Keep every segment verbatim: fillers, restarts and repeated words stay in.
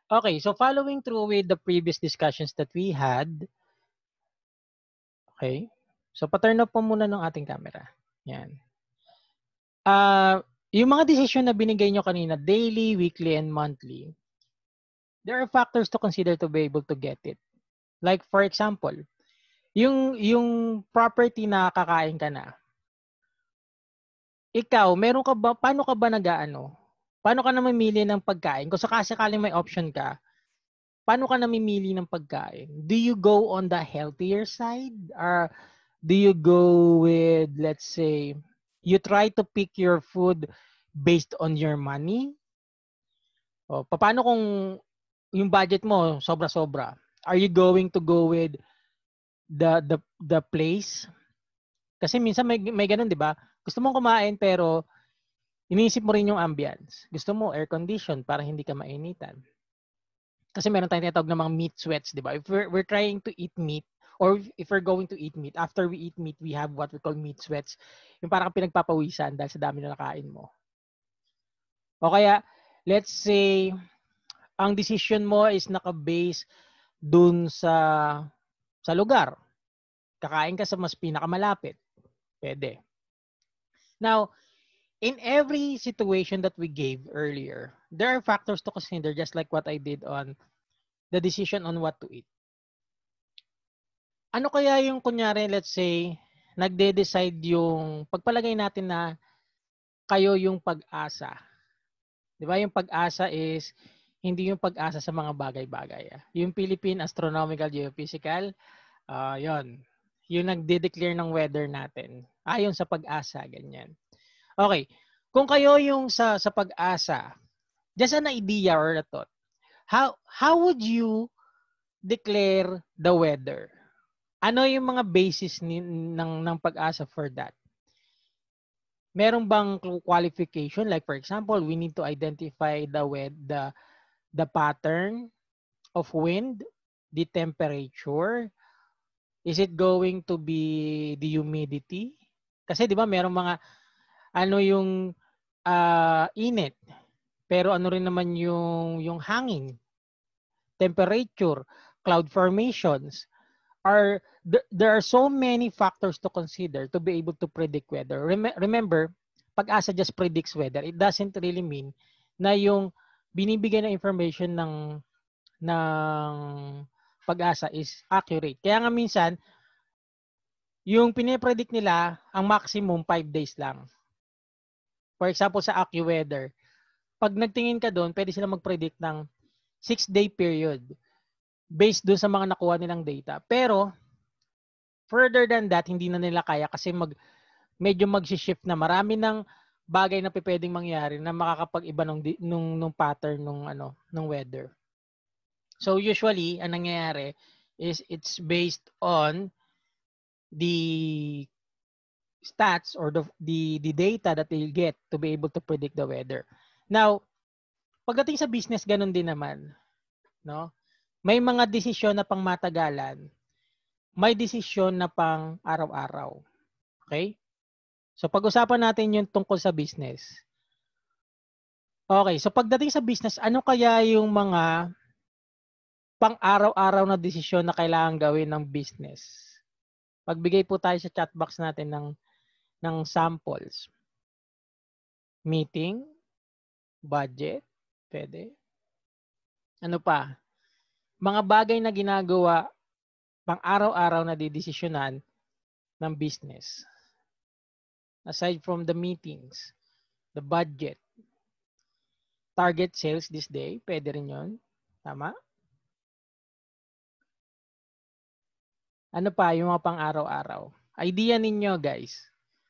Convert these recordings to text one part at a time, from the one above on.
Okay, so following through with the previous discussions that we had, okay, so pa-turn off po muna ng ating camera. Yan. Uh, yung mga desisyon na binigay nyo kanina, daily, weekly, and monthly, there are factors to consider to be able to get it. Like for example, yung yung property na kakain ka na, ikaw, meron ka ba, paano ka ba nag-aano? Paano ka na mamili ng pagkain? Kung sakasakaling may option ka, paano ka namimili ng pagkain? Do you go on the healthier side? Or do you go with, let's say, you try to pick your food based on your money? O, paano kung yung budget mo sobra-sobra? Are you going to go with the the the place? Kasi minsan may may ganun, 'di ba? Gusto mong kumain pero iniisip mo rin yung ambience. Gusto mo air condition para hindi ka mainitan. Kasi meron tayong tinatawag na mga meat sweats, 'di ba? If we're, we're trying to eat meat or if we're going to eat meat, after we eat meat, we have what we call meat sweats. Yung parang pinagpapawisan dahil sa dami na nakain mo. O kaya, let's say, ang decision mo is naka-base dun sa sa lugar. Kakain ka sa mas pinakamalapit. Pwede. Now, in every situation that we gave earlier, there are factors to consider just like what I did on the decision on what to eat. Ano kaya yung kunyari, let's say, nagde-decide yung pagpalagay natin na kayo yung pag-asa. 'Di ba? Yung pag-asa is hindi yung pag-asa sa mga bagay-bagay. Yung Philippine Astronomical Geophysical, uh, yon. Yung nagde-declare ng weather natin. Ayon sa pag-asa, ganyan. Okay. Kung kayo yung sa sa pag-asa, just an idea or a thought, how how would you declare the weather? Ano yung mga basis ni, ng ng pag-asa for that? Meron bang qualification, like for example, we need to identify the wed the the pattern of wind, the temperature, is it going to be the humidity? Kasi 'di ba merong mga ano yung uh, init, pero ano rin naman yung yung hangin, temperature, cloud formations. Are there are so many factors to consider to be able to predict weather. Rem- remember, pag-asa just predicts weather. It doesn't really mean na yung binibigay na information ng ng pag-asa is accurate. Kaya nga minsan, yung pinipredict nila, ang maximum five days lang. For example, sa AccuWeather, pag nagtingin ka doon, pwede sila mag-predict ng six-day period based doon sa mga nakuha nilang data. Pero, further than that, hindi na nila kaya kasi mag, medyo mag-shift na. Marami ng bagay na pwedeng mangyari na makakapag-iba nung, nung, nung pattern nung, ano, nung weather. So, usually, ang nangyayari is it's based on the stats or the, the, the data that they get to be able to predict the weather. Now, pagdating sa business, ganun din naman. No? May mga desisyon na pang matagalan, may desisyon na pang araw-araw. Okay? So pag-usapan natin yung tungkol sa business. Okay, so pagdating sa business, ano kaya yung mga pang araw-araw na desisyon na kailangan gawin ng business? Pagbigay po tayo sa chat box natin ng ng samples. Meeting, budget, pwede. Ano pa? Mga bagay na ginagawa pang araw-araw na didesisyonan ng business. Aside from the meetings, the budget, target sales this day, pwede rin yun. Tama? Ano pa yung mga pang araw-araw? Idea ninyo, guys.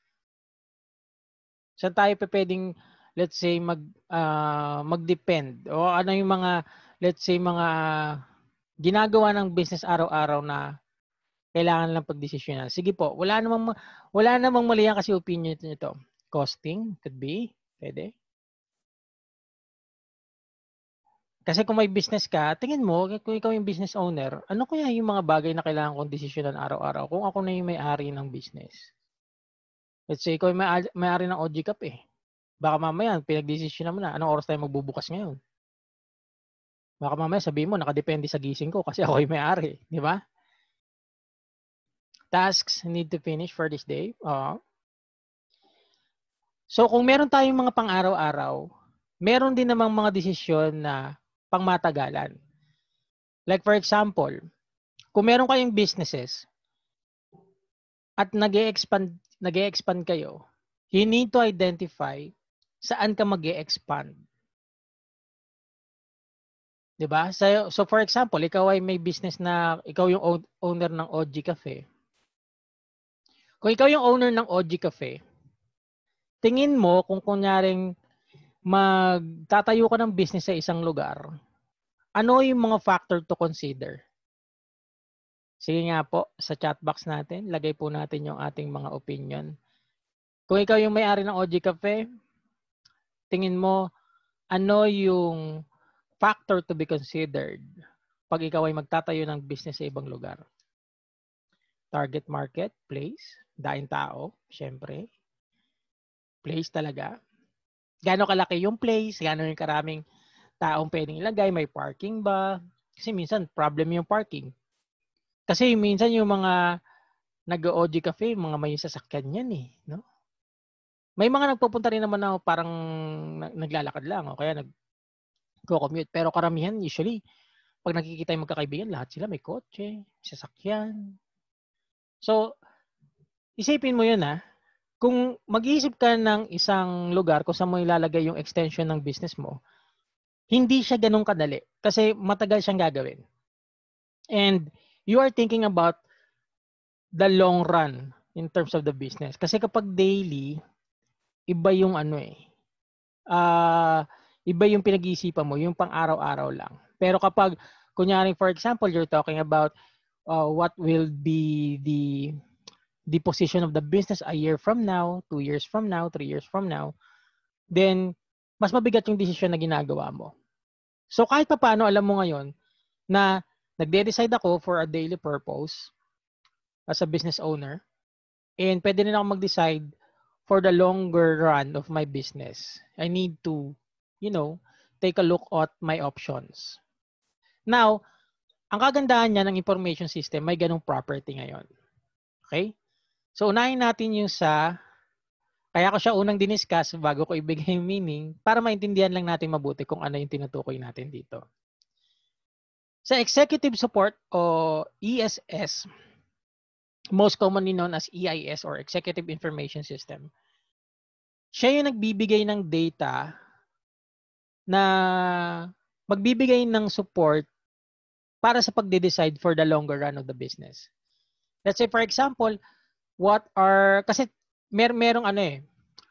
Saan tayo pwedeng, let's say, mag, uh, mag-depend? O ano yung mga, let's say, mga ginagawa ng business araw-araw na kailangan lang pagdesisyonan. Sige po, wala namang wala namang mali yan kasi opinion nito. Costing, could be, pwede. Kasi kung may business ka, tingin mo, kung ikaw yung business owner, ano kaya yung mga bagay na kailangan kong desisyonan araw-araw kung ako na yung may-ari ng business? Let's say, ikaw yung may-ari ng O G Cup eh. Baka mamaya, pinag-desisyonan mo na, anong oras tayo magbubukas ngayon? Baka mamaya sabihin mo, nakadepende sa gising ko kasi ako yung may-ari. Di ba? Tasks need to finish for this day. Uh, so, kung meron tayong mga pang-araw-araw, meron din namang mga desisyon na pangmatagalan. Like for example, kung meron kayong businesses at nag-e-expand, nag-e-expand kayo, you need to identify saan ka mag-e-expand. Diba? So, so for example, ikaw ay may business na ikaw yung owner ng O G Cafe. Kung ikaw yung owner ng O G Cafe, tingin mo kung kunyaring magtatayo ka ng business sa isang lugar, ano yung mga factor to consider? Sige nga po, sa chat box natin, lagay po natin yung ating mga opinion. Kung ikaw yung may-ari ng O G Cafe, tingin mo, ano yung factor to be considered pag ikaw ay magtatayo ng business sa ibang lugar? Target market, place, daing tao, syempre. Place talaga. Gaano kalaki yung place, gaano yung karaming taong pwedeng ilagay, may parking ba? Kasi minsan, problem yung parking. Kasi minsan yung mga nag-O G Cafe, mga may sasakyan yan eh. No? May mga nagpupunta rin naman na parang naglalakad lang o kaya nag-commute. Pero karamihan, usually, pag nakikita yung magkakaibigan, lahat sila may kotse, sasakyan. So, isipin mo yun ha. Kung mag-iisip ka ng isang lugar kung saan mo ilalagay yung extension ng business mo, hindi siya ganun kadali kasi matagal siyang gagawin. And you are thinking about the long run in terms of the business. Kasi kapag daily, iba yung ano eh. Uh, iba yung pinag-iisipan mo, yung pang-araw-araw lang. Pero kapag, kunyari for example, you're talking about uh, what will be the the position of the business a year from now, two years from now, three years from now, then mas mabigat yung desisyon na ginagawa mo. So kahit pa paano, alam mo ngayon na nagde-decide ako for a daily purpose as a business owner and pwede rin ako mag-decide for the longer run of my business. I need to, you know, take a look at my options. Now, ang kagandahan niya ng information system, may ganong property ngayon. Okay? So, unahin natin yung sa, kaya ko siya unang diniscuss bago ko ibigay yung meaning para maintindihan lang natin mabuti kung ano yung tinutukoy natin dito. Sa executive support o E S S, most commonly known as E I S or Executive Information System, siya yung nagbibigay ng data na magbibigay ng support para sa pagde-decide for the longer run of the business. Let's say for example, what are, kasi mer merong ano eh,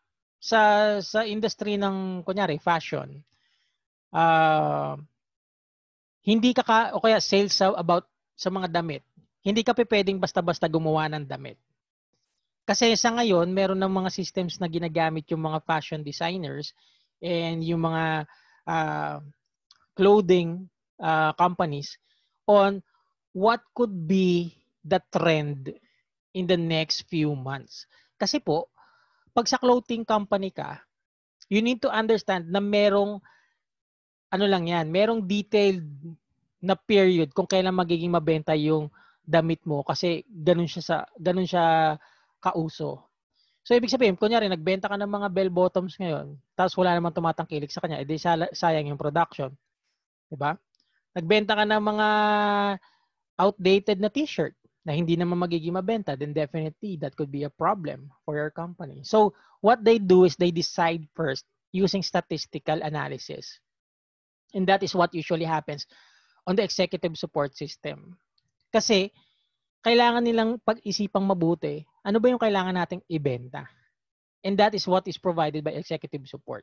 sa sa industry ng kunyari fashion, uh, hindi ka, ka o kaya sales sa, about sa mga damit, hindi ka pwedeng basta-basta gumawa ng damit. Kasi sa ngayon, meron ng mga systems na ginagamit yung mga fashion designers and yung mga uh, clothing uh, companies on what could be the trend in the next few months. Kasi po, pag sa clothing company ka, you need to understand na merong, ano lang yan, merong detailed na period kung kailan magiging mabenta yung damit mo kasi ganun siya sa ganun siya kauso. So ibig sabihin, kunyari nagbenta ka ng mga bell bottoms ngayon, tapos wala namang tumatangkilik sa kanya, edi sayang yung production. 'Di ba? Nagbenta ka ng mga outdated na t-shirt na hindi naman magiging mabenta, then definitely that could be a problem for your company. So what they do is they decide first using statistical analysis. And that is what usually happens on the executive support system. Kasi kailangan nilang pag-isipang mabuti, ano ba yung kailangan nating ibenta? And that is what is provided by executive support.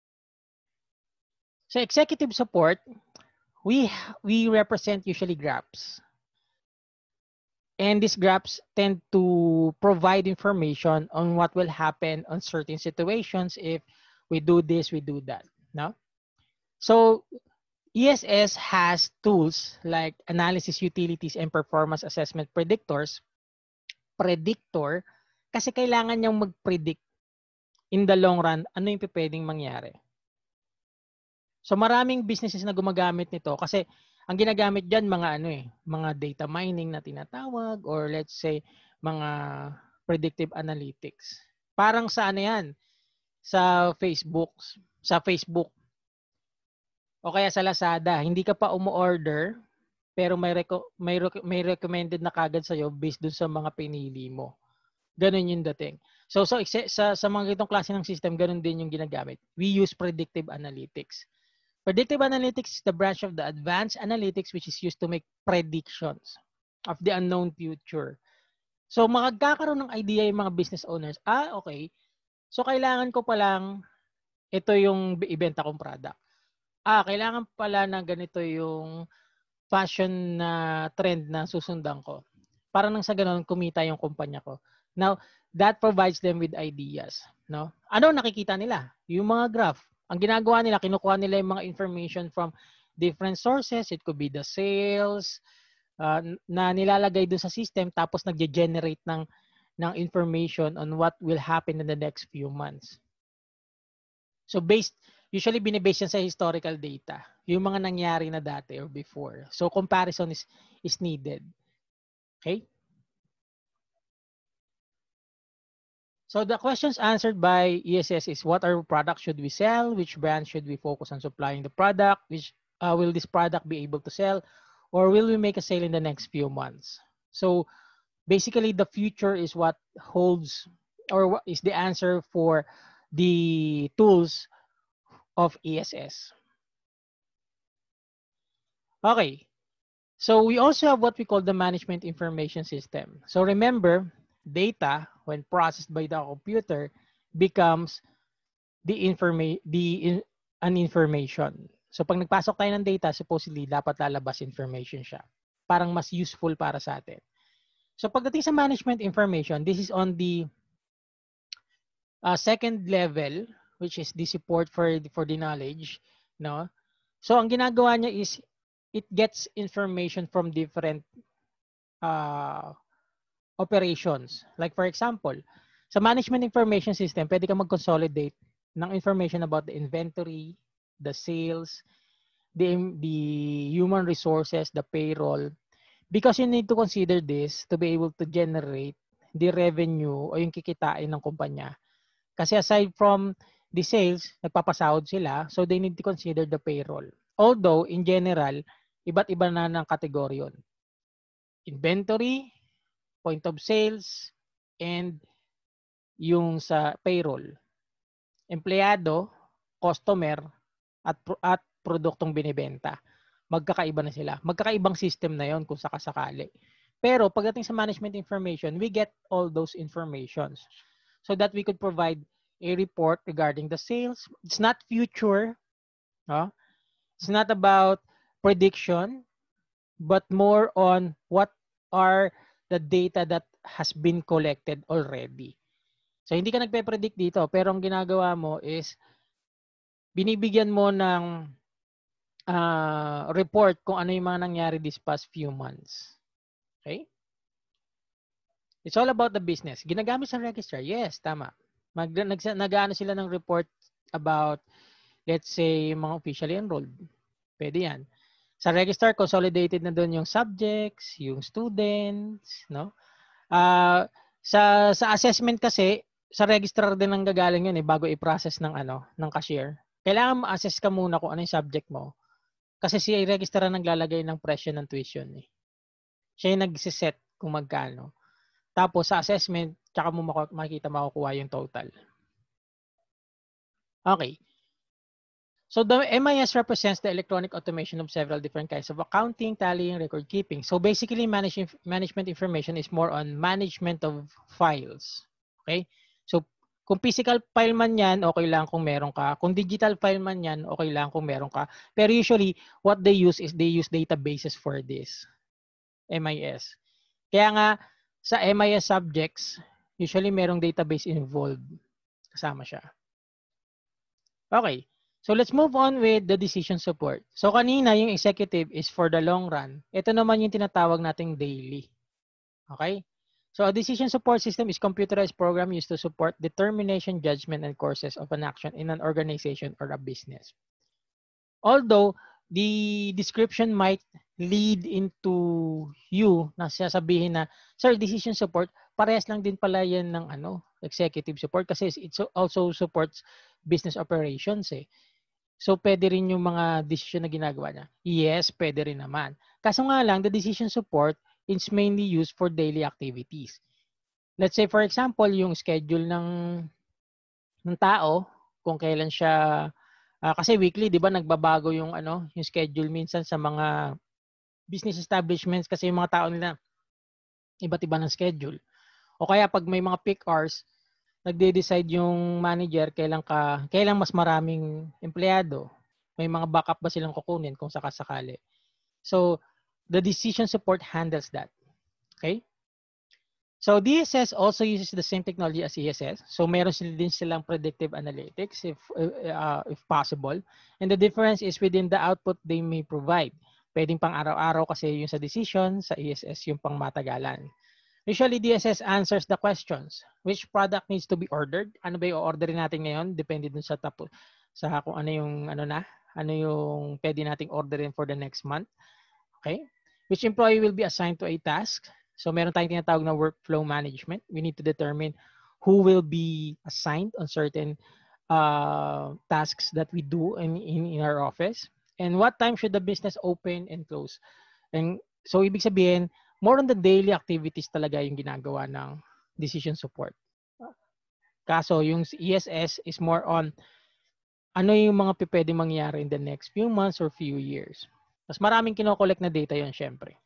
So executive support, we we represent usually graphs. And these graphs tend to provide information on what will happen on certain situations if we do this, we do that. No? So E S S has tools like analysis utilities and performance assessment predictors. Predictor, kasi kailangan niyang mag-predict in the long run ano yung pwedeng mangyari. So maraming businesses na gumagamit nito kasi ang ginagamit diyan mga ano eh, mga data mining na tinatawag or let's say mga predictive analytics. Parang sa ano 'yan, sa Facebook, sa Facebook o kaya sa Lazada, hindi ka pa umu-order pero may reco- may rec- may recommended na kagad sa iyo based dun sa mga pinili mo. Ganun yung dating. So so sa sa mga ganitong klase ng system, ganun din yung ginagamit. We use predictive analytics. Predictive analytics is the branch of the advanced analytics which is used to make predictions of the unknown future. So magkakaroon ng idea yung mga business owners. Ah, okay. So kailangan ko pa lang ito yung ibenta kong product. Ah, kailangan pala na ganito yung fashion na trend na susundan ko. Para nang sa ganoon kumita yung kumpanya ko. Now, that provides them with ideas, no? Ano nakikita nila? Yung mga graph. Ang ginagawa nila, kinukuha nila yung mga information from different sources. It could be the sales uh, na nilalagay doon sa system tapos nagge-generate ng ng information on what will happen in the next few months. So based usually binibase yan sa historical data, yung mga nangyari na dati or before. So comparison is is needed. Okay? So the questions answered by E S S is what are products should we sell? Which brand should we focus on supplying the product? Which uh, will this product be able to sell? Or will we make a sale in the next few months? So basically the future is what holds or what is the answer for the tools of E S S. Okay. So we also have what we call the management information system. So remember, data when processed by the computer becomes the informa- the in, an information. So pag nagpasok tayo ng data, supposedly dapat lalabas information siya. Parang mas useful para sa atin. So pagdating sa management information, this is on the uh, second level, which is the support for for the knowledge, no? So ang ginagawa niya is it gets information from different uh, operations. Like for example, sa management information system, pwede ka mag-consolidate ng information about the inventory, the sales, the, the human resources, the payroll. Because you need to consider this to be able to generate the revenue o yung kikitain ng kumpanya. Kasi aside from the sales, nagpapasahod sila, so they need to consider the payroll. Although, in general, iba't iba na ng kategorya yun. Inventory, point of sales, and yung sa payroll. Empleyado, customer, at, at produktong binibenta. Magkakaiba na sila. Magkakaibang system na yon kung sakasakali. Pero pagdating sa management information, we get all those informations so that we could provide a report regarding the sales. It's not future. No? It's not about prediction, but more on what are the data that has been collected already. So hindi ka nagpe-predict dito, pero ang ginagawa mo is binibigyan mo ng uh, report kung ano yung mga nangyari this past few months. Okay? It's all about the business. Ginagamit sa registrar? Yes, tama. Mag, nag, nag-ano sila ng report about, let's say, mga officially enrolled. Pwede yan. Sa register, consolidated na doon yung subjects, yung students, no? Uh, sa sa assessment kasi, sa registrar din ang gagaling yun eh, bago i-process ng ano, ng cashier. Kailangan ma-assess ka muna kung ano yung subject mo. Kasi si registrar ang naglalagay ng presyo ng tuition eh. Siya yung nagsiset kung magkano. Tapos sa assessment, tsaka mo makikita makukuha yung total. Okay. So the M I S represents the electronic automation of several different kinds of accounting, tallying, record keeping. So basically, manage, management information is more on management of files. Okay? So kung physical file man yan, okay lang kung meron ka. Kung digital file man yan, okay lang kung meron ka. Pero usually, what they use is they use databases for this. M I S. Kaya nga, sa M I S subjects, usually merong database involved. Kasama siya. Okay. So let's move on with the decision support. So kanina yung executive is for the long run. Ito naman yung tinatawag nating daily. Okay? So a decision support system is computerized program used to support determination, judgment, and courses of an action in an organization or a business. Although, the description might lead into you na sasabihin na, sir, decision support, parehas lang din pala yan ng ano, executive support kasi it also supports business operations eh. So, pwede rin yung mga decision na ginagawa niya. Yes, pwede rin naman. Kaso nga lang, the decision support is mainly used for daily activities. Let's say, for example, yung schedule ng, ng tao, kung kailan siya, uh, kasi weekly, di ba, nagbabago yung, ano, yung schedule minsan sa mga business establishments kasi yung mga tao nila, iba't iba ng schedule. O kaya pag may mga peak hours, nagde-decide yung manager kailan ka kailan mas maraming empleyado. May mga backup ba silang kukunin kung sakasakali. So, the decision support handles that. Okay? So, D S S also uses the same technology as E S S. So, meron sila din silang predictive analytics if uh, if possible. And the difference is within the output they may provide. Pwedeng pang araw-araw kasi yung sa decision, sa E S S yung pang matagalan. Usually, D S S answers the questions. Which product needs to be ordered? Ano ba yung orderin natin ngayon? Depende dun sa tapo, sa kung ano yung ano na, ano yung pwede nating orderin for the next month. Okay? Which employee will be assigned to a task? So, meron tayong tinatawag na workflow management. We need to determine who will be assigned on certain uh, tasks that we do in, in, in our office. And what time should the business open and close? And so, ibig sabihin, more on the daily activities talaga yung ginagawa ng decision support. Kaso, yung E S S is more on ano yung mga pwede mangyari in the next few months or few years. Mas maraming kinokollect na data yun, syempre.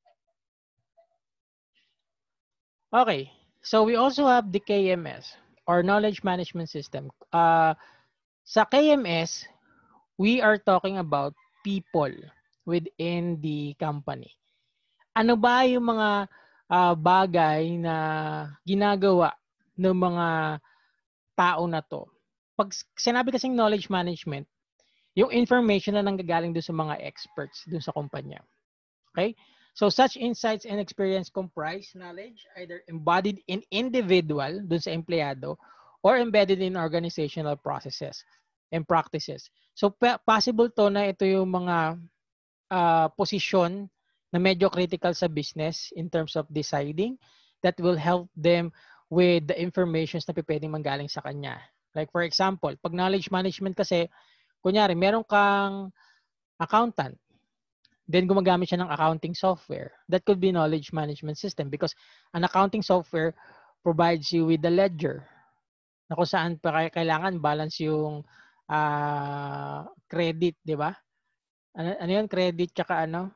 Okay. So, we also have the K M S or Knowledge Management System. Uh, sa K M S, we are talking about people within the company. Ano ba yung mga uh, bagay na ginagawa ng mga tao na to? Pag sinabi kasing knowledge management, yung information na nanggagaling doon sa mga experts doon sa kumpanya. Okay? So such insights and experience comprise knowledge either embodied in individual doon sa empleyado or embedded in organizational processes and practices. So possible to na ito yung mga uh, posisyon na medyo critical sa business in terms of deciding that will help them with the informations na pwedeng manggaling sa kanya. Like for example, pag knowledge management kasi, kunyari, meron kang accountant, then gumagamit siya ng accounting software. That could be knowledge management system because an accounting software provides you with the ledger na kung saan pa kailangan balance yung uh, credit, di ba? Ano, ano yun? Credit tsaka ano?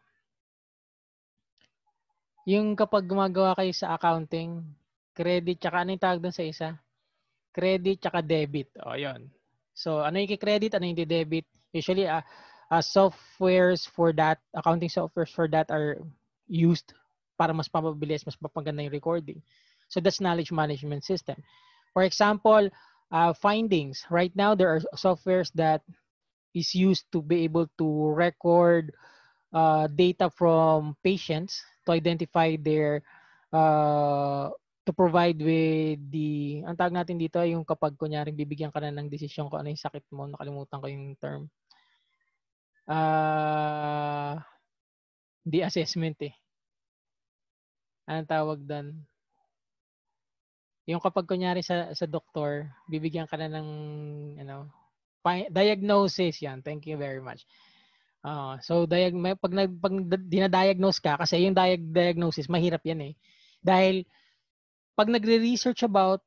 Yung kapag gumagawa kayo sa accounting, credit tsaka ano yung tawag doon sa isa? Credit tsaka debit. O, yun. So, ano yung credit, ano yung debit? Usually, uh, uh, softwares for that, accounting softwares for that are used para mas mapabilis, mas mapaganda yung recording. So, that's knowledge management system. For example, uh, findings. Right now, there are softwares that is used to be able to record uh, data from patients to identify their uh, to provide with the, ang tawag natin dito, yung kapag kunyaring bibigyan ka na ng desisyon kung ano yung sakit mo, nakalimutan ko yung term. Uh, the assessment eh. Anong tawag doon? Yung kapag kunyari sa sa doktor, bibigyan ka na ng ano, diagnosis yan. Thank you very much. Uh, so diag pag nag pag dinadiagnose ka kasi yung diag diagnosis mahirap yan eh. Dahil pag nagre-research about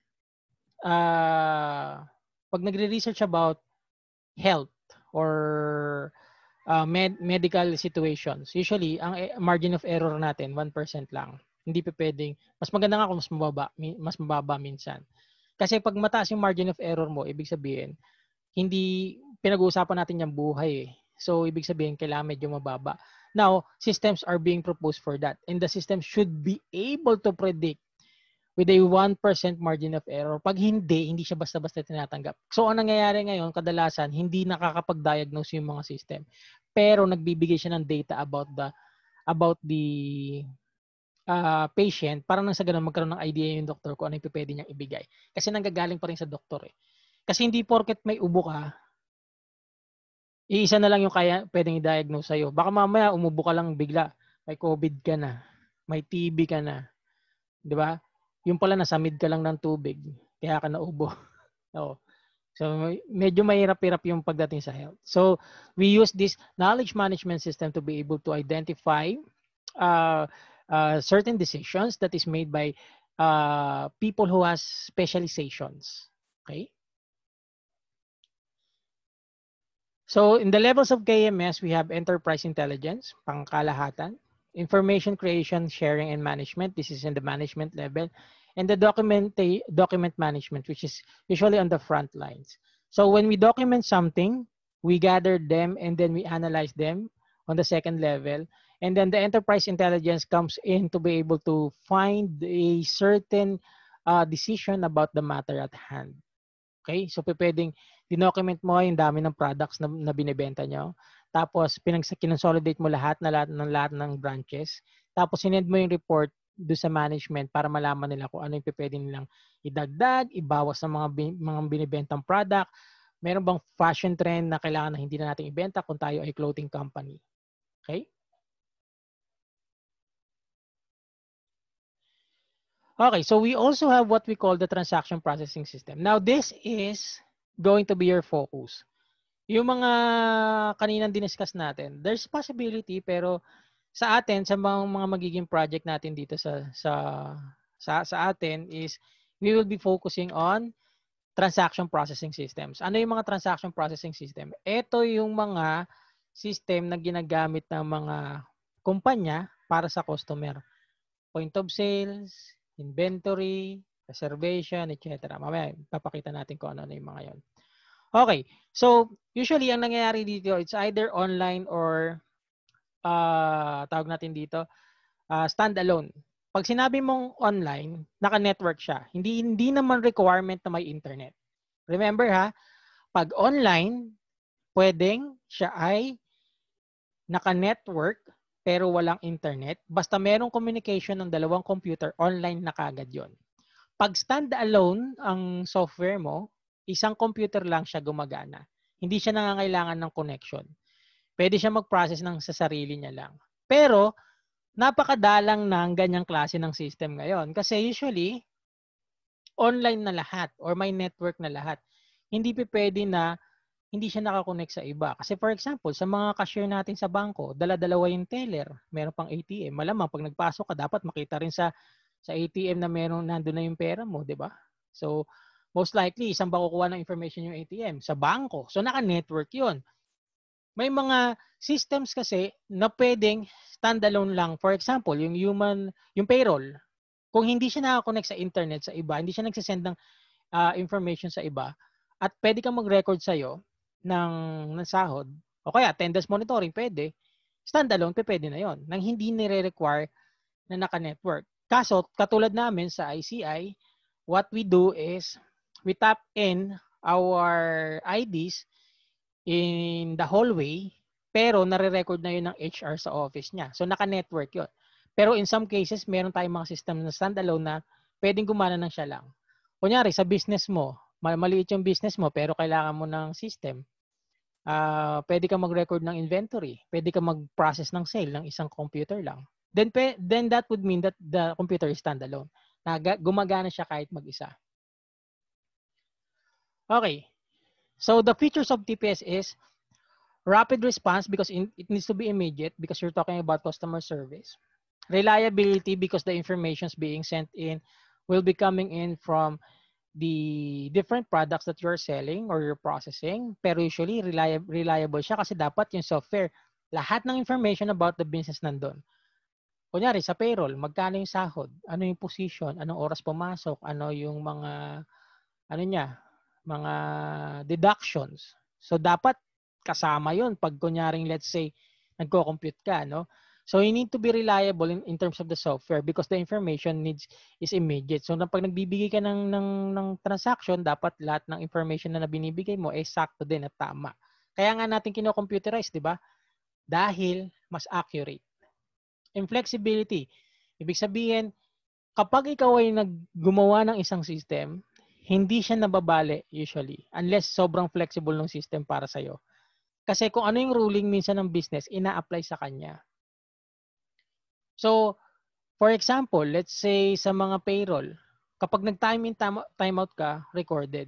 uh, pag nagre-research about health or uh, med- medical situations, usually ang margin of error natin one percent lang. Hindi pa pwedeng, mas maganda nga kung mas mababa, mas mababa minsan. Kasi pag mataas yung margin of error mo, ibig sabihin, hindi pinag-uusapan natin yung buhay eh. So, ibig sabihin, kailangan medyo mababa. Now, systems are being proposed for that. And the system should be able to predict with a one percent margin of error. Pag hindi, hindi siya basta-basta tinatanggap. So, ang nangyayari ngayon, kadalasan, hindi nakakapag-diagnose yung mga system. Pero, nagbibigay siya ng data about the about the uh, patient para nang sa ganun magkaroon ng idea yung doktor kung ano yung pwede niyang ibigay. Kasi nanggagaling pa rin sa doktor eh. Kasi hindi porket may ubo ka, Iisa na lang yung kaya pwedeng i-diagnose sa'yo. Baka mamaya umubo ka lang bigla, may COVID ka na, may T B ka na, 'di ba? Yung pala nasa mid ka lang ng tubig, kaya ka naubo. Oo. So medyo mahirap-hirap yung pagdating sa health. So we use this knowledge management system to be able to identify uh, uh, certain decisions that is made by uh, people who has specializations. Okay? So in the levels of K M S, we have enterprise intelligence, pangkalahatan, information creation, sharing, and management. This is in the management level. And the document, document management, which is usually on the front lines. So when we document something, we gather them and then we analyze them on the second level. And then the enterprise intelligence comes in to be able to find a certain uh, decision about the matter at hand. Okay? So pwedeng dinocument mo yung dami ng products na, na binebenta nyo. Tapos pinag kinonsolidate mo lahat na lahat ng lahat ng branches. Tapos sinend mo yung report do sa management para malaman nila kung ano yung pwede nilang idagdag, ibawas ng mga bin, mga binibentang product. Meron bang fashion trend na kailangan na hindi na natin ibenta kung tayo ay clothing company. Okay? Okay, so we also have what we call the transaction processing system. Now, this is going to be your focus. Yung mga kaninang diniscuss natin, there's possibility pero sa atin, sa mga, mga magiging project natin dito sa, sa, sa, sa atin is we will be focusing on transaction processing systems. Ano yung mga transaction processing system? Ito yung mga system na ginagamit ng mga kumpanya para sa customer. Point of sales, inventory, reservation, et cetera. Mamaya, papakita natin kung ano na yung mga yon. Okay. So, usually, ang nangyayari dito, it's either online or, uh, tawag natin dito, uh, standalone. Pag sinabi mong online, naka-network siya. Hindi, hindi naman requirement na may internet. Remember ha, pag online, pwedeng siya ay naka-network pero walang internet. Basta merong communication ng dalawang computer, online na kagad yon. Pag standalone ang software mo, isang computer lang siya gumagana. Hindi siya nangangailangan ng connection. Pwede siya mag-process ng sa sarili niya lang. Pero, napakadalang ng ganyang klase ng system ngayon. Kasi usually, online na lahat or may network na lahat. Hindi pa pwede na hindi siya nakakonect sa iba. Kasi for example, sa mga cashier natin sa bangko, dala-dalawa yung teller, meron pang A T M. Malamang pag nagpasok ka, dapat makita rin sa sa A T M na meron nandoon na yung pera mo, 'di ba? So, most likely isang ba kukuha ng information yung A T M sa bangko. So naka-network 'yon. May mga systems kasi na pwedeng standalone lang. For example, yung human, yung payroll, kung hindi siya naka-connect sa internet sa iba, hindi siya nagsisend ng uh, information sa iba, at pwede kang mag-record sa'yo ng, ng sahod, o kaya attendance monitoring, pwede, standalone, pwede na yon nang hindi nire-require na naka-network. Kaso, katulad namin sa I C I, what we do is, we tap in our I Ds in the hallway, pero nare-record na yun ng H R sa office niya. So, naka-network yun. Pero in some cases, meron tayong mga system na standalone na pwedeng gumana ng siya lang. Kunyari, sa business mo, maliit yung business mo, pero kailangan mo ng system. Uh, pwede ka mag-record ng inventory. Pwede ka mag-process ng sale ng isang computer lang. Then, then that would mean that the computer is standalone. Na gumagana siya kahit mag-isa. Okay. So, the features of T P S is rapid response because it needs to be immediate because you're talking about customer service. Reliability because the information being sent in will be coming in from the different products that you're selling or you're processing. Pero usually, reliable, reliable siya kasi dapat yung software, lahat ng information about the business nandun. Kunyari, sa payroll, magkano yung sahod? Ano yung position? Anong oras pumasok? Ano yung mga, ano niya, mga deductions. So, dapat kasama yun pag kunyaring, let's say, nagko-compute ka, no? So, you need to be reliable in, in terms of the software because the information needs is immediate. So, pag nagbibigay ka ng, ng, ng transaction, dapat lahat ng information na binibigay mo ay sakto din at tama. Kaya nga natin kino-computerize, di ba? Dahil mas accurate. Inflexibility. Ibig sabihin, kapag ikaw ay naggumawa ng isang system, hindi siya nababali usually unless sobrang flexible ng system para sa'yo. Kasi kung ano yung ruling minsan ng business, ina-apply sa kanya. So, for example, let's say sa mga payroll, kapag nag-time in, time out ka, recorded.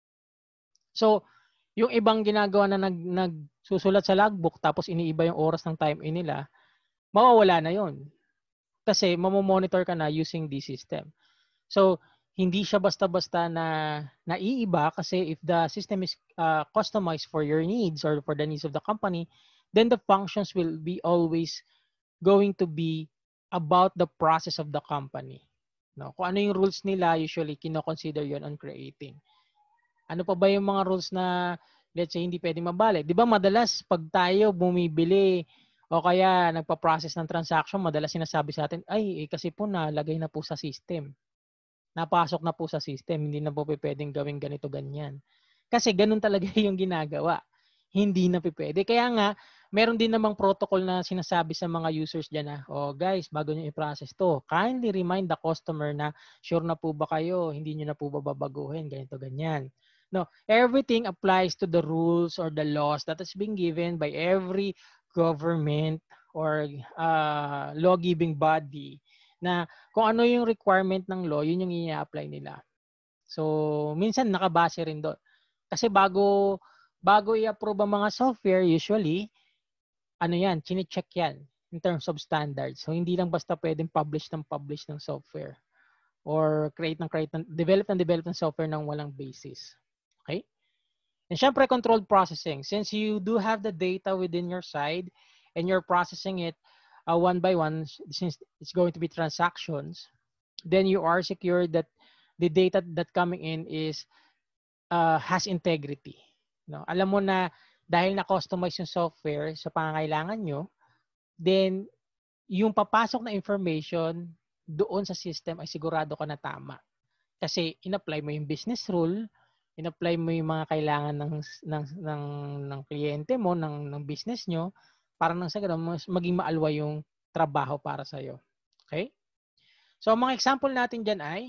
So, yung ibang ginagawa na nag, nagsusulat sa logbook tapos iniiba yung oras ng time in nila, mawawala na yon. Kasi mamomonitor ka na using the system. So, hindi siya basta-basta na naiiba kasi if the system is uh, customized for your needs or for the needs of the company, then the functions will be always going to be about the process of the company. No? Kung ano yung rules nila, usually kino-consider yon on creating. Ano pa ba yung mga rules na let's say hindi pwedeng mabalik? 'Di ba madalas pag tayo bumibili o kaya nagpa-process ng transaction, madalas sinasabi sa atin, ay eh, kasi po nalagay na po sa system. Napasok na po sa system, hindi na po pwedeng gawin ganito ganyan. Kasi ganun talaga yung ginagawa. Hindi na pwede. Kaya nga, meron din namang protocol na sinasabi sa mga users dyan na, oh guys, bago nyo i-process to, kindly remind the customer na sure na po ba kayo, hindi nyo na po babaguhin, ganito ganyan. No, everything applies to the rules or the laws that has been given by every government or uh, law-giving body na kung ano yung requirement ng law, yun yung i-apply nila. So, minsan nakabase rin doon. Kasi bago bago i-approve ang mga software, usually, ano yan, chine-check yan in terms of standards. So, hindi lang basta pwedeng publish ng publish ng software or create ng create ng develop ng develop ng software ng walang basis. Okay? And syempre, controlled processing. Since you do have the data within your side and you're processing it uh, one by one, since it's going to be transactions, then you are secure that the data that coming in is uh, has integrity. No? Alam mo na dahil na-customize yung software sa pangangailangan nyo, then yung papasok na information doon sa system ay sigurado ka na tama. Kasi in-apply mo yung business rule, in-apply mo yung mga kailangan ng ng ng ng kliyente mo, ng ng business nyo para nang sa ganun maging maalwa yung trabaho para sa iyo. Okay? So mga example natin diyan ay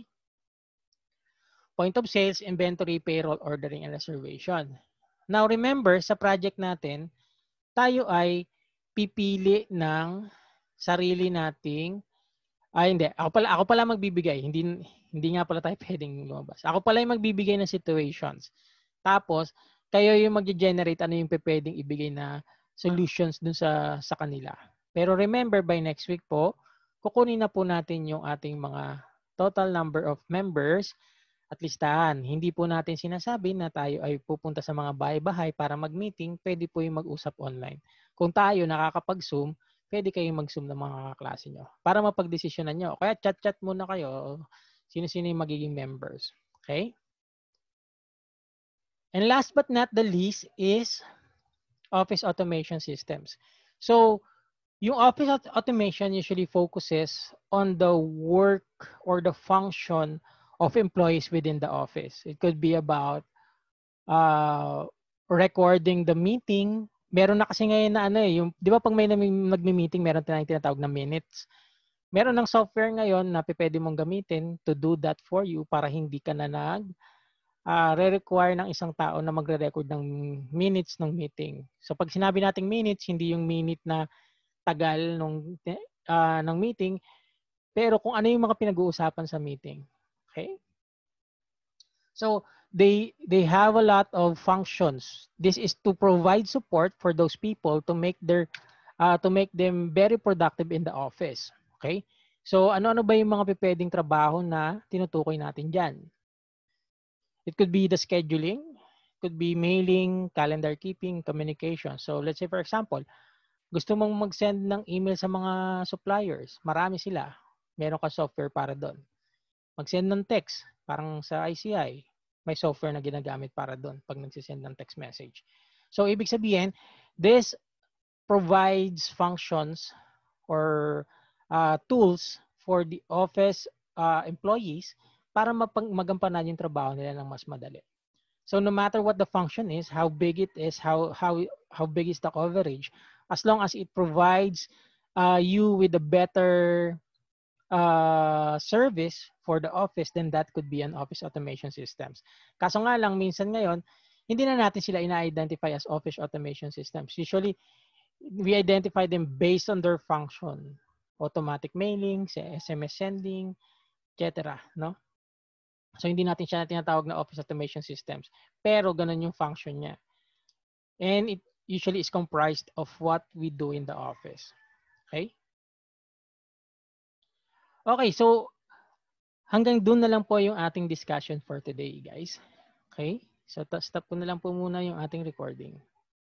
point of sales, inventory, payroll, ordering, and reservation. Now remember, sa project natin, tayo ay pipili ng sarili nating ay hindi, ako pala ako pala magbibigay, hindi hindi nga pala tayo pwedeng lumabas. Ako pala yung magbibigay ng situations. Tapos kayo yung magge-generate ano yung pwedeng ibigay na solutions dun sa sa kanila. Pero remember, by next week po, kukunin na po natin yung ating mga total number of members at listahan. Hindi po natin sinasabi na tayo ay pupunta sa mga bahay-bahay para mag-meeting, pwede po yung mag-usap online. Kung tayo nakakapag-Zoom, pwede kayong mag-Zoom ng mga kaklase nyo para mapag-desisyonan nyo. Kaya chat-chat muna kayo, sino-sino yung magiging members. Okay? And last but not the least is office automation systems. So, yung office automation usually focuses on the work or the function of employees within the office. It could be about uh, recording the meeting. Meron na kasi ngayon na ano eh, yung, di ba pag may nagmi-meeting, meron tayong tinatawag na minutes. Meron ng software ngayon na pwede mong gamitin to do that for you para hindi ka na nag uh, re-require ng isang tao na magre-record ng minutes ng meeting. So pag sinabi nating minutes, hindi yung minute na tagal nung uh, ng meeting, pero kung ano yung mga pinag-uusapan sa meeting. Okay? So they they have a lot of functions. This is to provide support for those people to make their uh, to make them very productive in the office. Okay? So ano-ano ba yung mga pwedeng trabaho na tinutukoy natin diyan? It could be the scheduling, it could be mailing, calendar keeping, communication. So let's say for example, gusto mong mag-send ng email sa mga suppliers, marami sila. Meron ka software para doon. Mag-send ng text, parang sa I C I, may software na ginagamit para doon pag nagsisend ng text message. So ibig sabihin, this provides functions or uh, tools for the office uh, employees para mapag- magampanan yung trabaho nila ng mas madali. So no matter what the function is, how big it is, how how how big is the coverage, as long as it provides uh, you with a better uh, service for the office, then that could be an office automation systems. Kaso nga lang, minsan ngayon, hindi na natin sila ina-identify as office automation systems. Usually, we identify them based on their function. Automatic mailing, S M S sending, et cetera. No? So, hindi natin siya tinatawag na office automation systems. Pero, ganun yung function niya. And it usually is comprised of what we do in the office. Okay? Okay, so hanggang doon na lang po yung ating discussion for today, guys. Okay? So, stop ko na lang po muna yung ating recording.